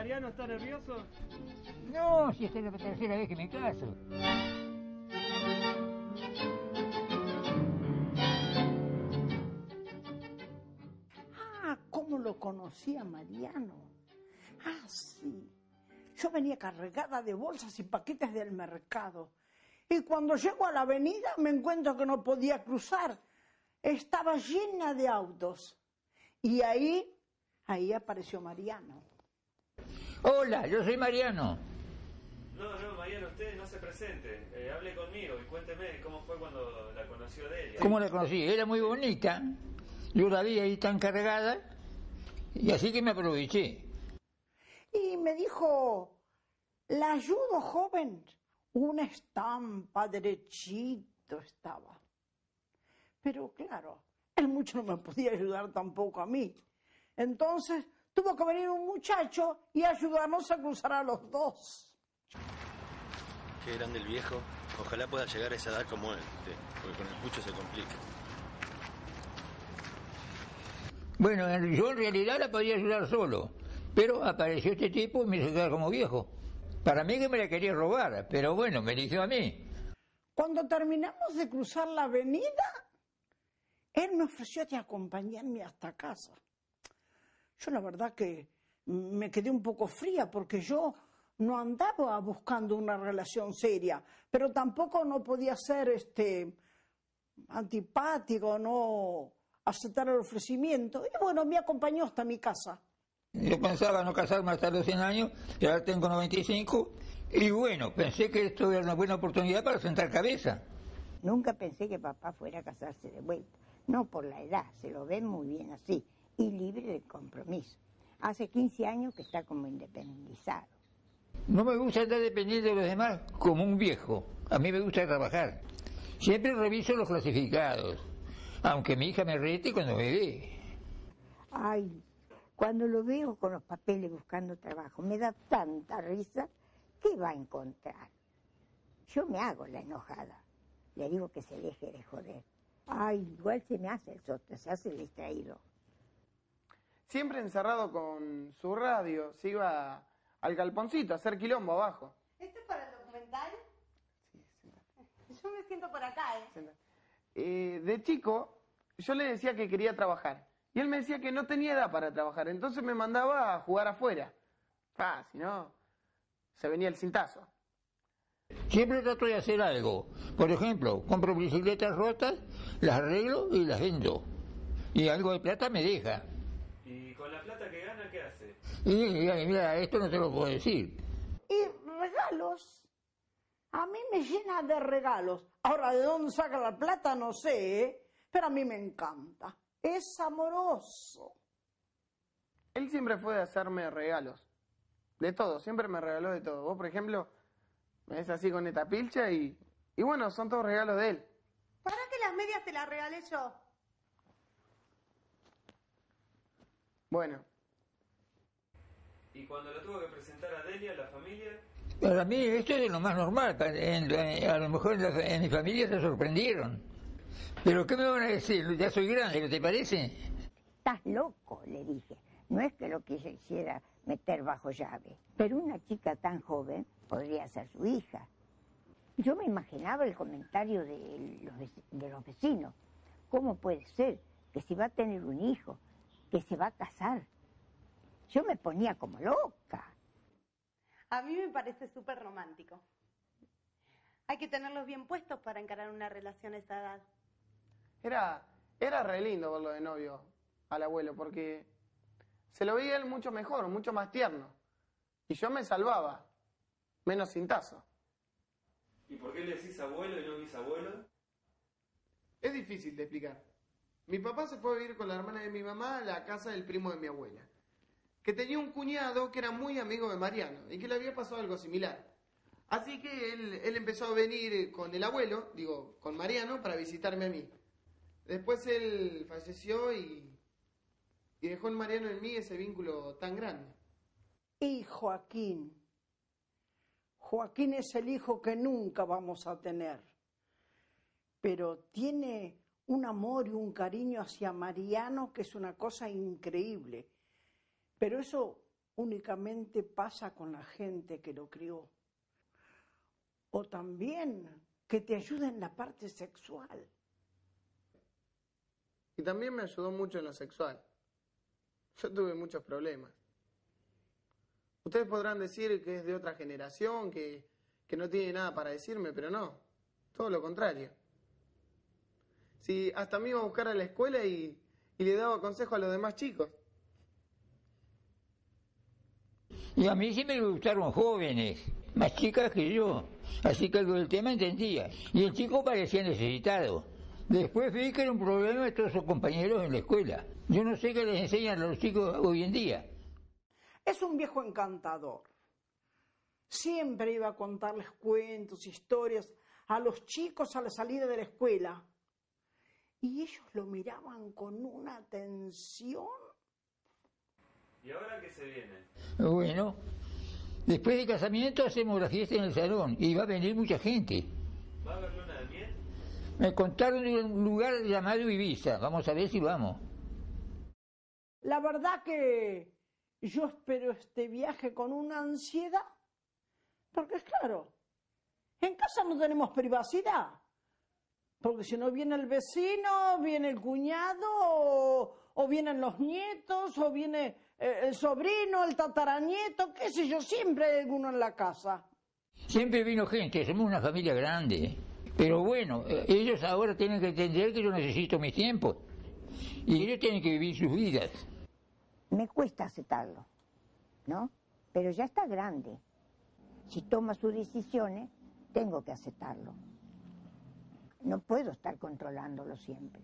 Mariano está nervioso? No, si esta es la tercera vez que me caso. Ah, ¿cómo lo conocía Mariano? Ah, sí. Yo venía cargada de bolsas y paquetes del mercado. Y cuando llego a la avenida me encuentro que no podía cruzar. Estaba llena de autos. Y ahí apareció Mariano. Hola, yo soy Mariano. No, Mariano, usted no se presente. Hable conmigo y cuénteme cómo fue cuando la conoció Delia. ¿Cómo la conocí? Era muy bonita. Yo la vi ahí tan cargada. Y así que me aproveché. Y me dijo, ¿la ayudo, joven? Una estampa derechito estaba. Pero claro, él mucho no me podía ayudar tampoco a mí. Entonces tuvo que venir un muchacho y ayudarnos a cruzar a los dos. Qué grande el viejo. Ojalá pueda llegar a esa edad como él, porque con el pucho se complica. Bueno, yo en realidad la podía ayudar solo. Pero apareció este tipo y me hizo quedar como viejo. Para mí que me la quería robar, pero bueno, me eligió a mí. Cuando terminamos de cruzar la avenida, él me ofreció de acompañarme hasta casa. Yo la verdad que me quedé un poco fría porque yo no andaba buscando una relación seria, pero tampoco no podía ser antipático, no aceptar el ofrecimiento. Y bueno, me acompañó hasta mi casa. Yo pensaba no casarme hasta los 100 años, y ahora tengo 95, y bueno, pensé que esto era una buena oportunidad para sentar cabeza. Nunca pensé que papá fuera a casarse de vuelta. No por la edad, se lo ve muy bien así, y libre de compromiso. Hace 15 años que está como independizado. No me gusta estar dependiendo de los demás como un viejo. A mí me gusta trabajar. Siempre reviso los clasificados, aunque mi hija me rete cuando me ve. Ay, cuando lo veo con los papeles buscando trabajo, me da tanta risa. ¿Qué va a encontrar? Yo me hago la enojada. Le digo que se deje de joder. Ay, igual se me hace el soto, se hace el distraído. Siempre encerrado con su radio, se iba al galponcito a hacer quilombo abajo. ¿Esto es para el documental? Sí, sentate. Yo me siento por acá, De chico, yo le decía que quería trabajar. Y él me decía que no tenía edad para trabajar, entonces me mandaba a jugar afuera. Si no, se venía el cintazo. Siempre trato de hacer algo. Por ejemplo, compro bicicletas rotas, las arreglo y las vendo. Y algo de plata me deja. ¿Y con la plata que gana qué hace? Y mira, esto no te lo puedo decir. Y regalos. A mí me llena de regalos. Ahora, ¿de dónde saca la plata? No sé, pero a mí me encanta. Es amoroso. Él siempre fue de hacerme regalos. De todo, siempre me regaló de todo. Vos, por ejemplo, me ves así con esta pilcha y bueno, son todos regalos de él. ¿Para que las medias te las regalé yo? Bueno. ¿Y cuando la tuvo que presentar a Delia, a la familia? Para mí esto es lo más normal. A lo mejor en mi familia se sorprendieron. Pero ¿qué me van a decir? Ya soy grande, ¿no te parece? Estás loco, le dije. No es que lo quisiera meter bajo llave, pero una chica tan joven podría ser su hija. Yo me imaginaba el comentario de los vecinos. ¿Cómo puede ser que si va a tener un hijo, que se va a casar? Yo me ponía como loca. A mí me parece súper romántico. Hay que tenerlos bien puestos para encarar una relación a esa edad. Era re lindo verlo de novio al abuelo, porque se lo veía él mucho mejor, mucho más tierno. Y yo me salvaba, menos cintazo. ¿Y por qué le decís abuelo y no bisabuelo? Es difícil de explicar. Mi papá se fue a vivir con la hermana de mi mamá a la casa del primo de mi abuela, que tenía un cuñado que era muy amigo de Mariano y que le había pasado algo similar. Así que él empezó a venir con el abuelo, con Mariano, para visitarme a mí. Después él falleció y dejó en Mariano en mí ese vínculo tan grande. Y Joaquín. Joaquín es el hijo que nunca vamos a tener. Pero tiene un amor y un cariño hacia Mariano que es una cosa increíble. Pero eso únicamente pasa con la gente que lo crió. O también que te ayuda en la parte sexual. Y también me ayudó mucho en lo sexual. Yo tuve muchos problemas. Ustedes podrán decir que es de otra generación, que no tiene nada para decirme, pero no. Todo lo contrario. Sí, hasta me iba a buscar a la escuela y le daba consejo a los demás chicos. Y a mí sí me gustaron jóvenes, más chicas que yo, así que algo del tema entendía. Y el chico parecía necesitado. Después vi que era un problema de todos sus compañeros en la escuela. Yo no sé qué les enseñan a los chicos hoy en día. Es un viejo encantador. Siempre iba a contarles cuentos, historias a los chicos a la salida de la escuela. Y ellos lo miraban con una atención. ¿Y ahora qué se viene? Bueno, después del casamiento hacemos la fiesta en el salón y va a venir mucha gente. ¿Va a haber luna de miel? Me contaron de un lugar llamado Ibiza. Vamos a ver si vamos. La verdad que yo espero este viaje con una ansiedad. Porque es claro, en casa no tenemos privacidad. Porque si no viene el vecino, viene el cuñado, o vienen los nietos, o viene el sobrino, el tataranieto, qué sé yo, siempre hay alguno en la casa. Siempre vino gente, somos una familia grande. Pero bueno, ellos ahora tienen que entender que yo necesito mis tiempos. Y ellos tienen que vivir sus vidas. Me cuesta aceptarlo, ¿no? Pero ya está grande. Si toma sus decisiones, tengo que aceptarlo. No puedo estar controlándolo siempre.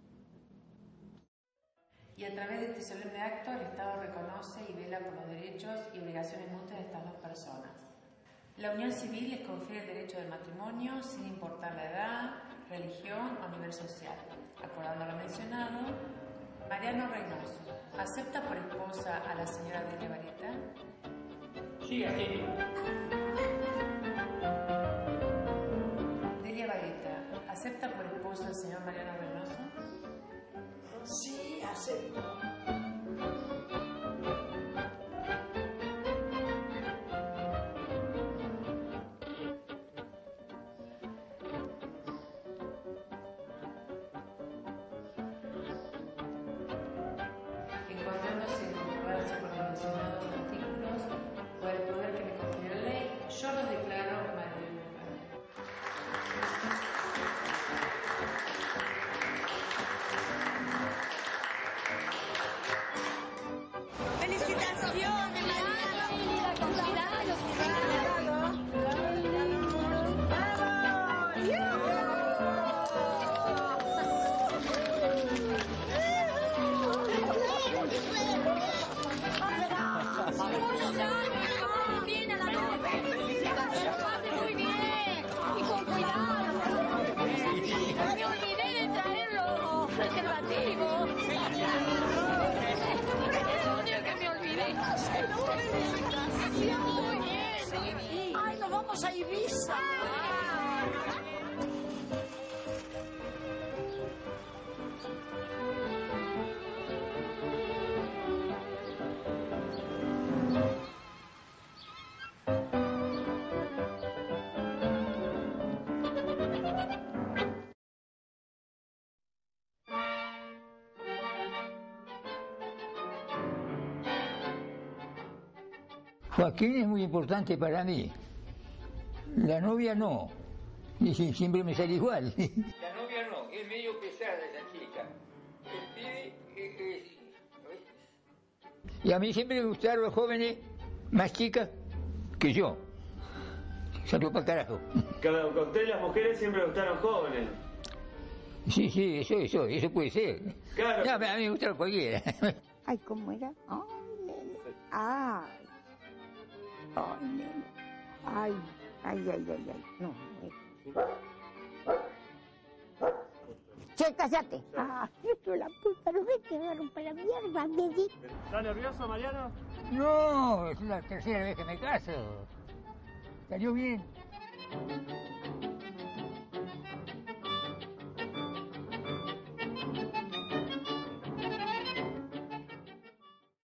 Y a través de este solemne acto, el Estado reconoce y vela por los derechos y obligaciones mutuas de estas dos personas. La unión civil les confiere el derecho del matrimonio sin importar la edad, religión o nivel social. Acordando lo mencionado, Mariano Reynoso, ¿acepta por esposa a la señora Delia Vareta? Sí, aquí. Delia Vareta, ¿acepta por esposo al señor Mariano Reynoso? Sí, acepto. Encontrándose en concordancia con los mencionados artículos, por el poder que me confiere la ley, yo los declaro marido y mujer. ¡Felicitaciones, Mariano! ¡Cumpleaños, bien a la noche! ¡Muy bien! ¡Y con cuidado! Me olvidé de traer los preservativos. Odio que me olvidé. Muy bien. ¡Ay, nos vamos a Ibiza! Joaquín es muy importante para mí. La novia no. Y siempre me sale igual. La novia no, es medio pesada esa chica. El pibe es... Y a mí siempre me gustaron los jóvenes más chicas que yo. Salió para carajo. Cada con usted las mujeres siempre gustaron jóvenes. Sí, eso puede ser. Claro. No, a mí me gusta cualquiera. Ay, ¿cómo era? Ay, nene. Ay. Ay, nene. Ay. No. Che, cállate. Ah, eso la puta, no me quedaron para la mierda, me di. ¿Está nervioso, Mariano? No, es la tercera vez que me caso. Salió bien.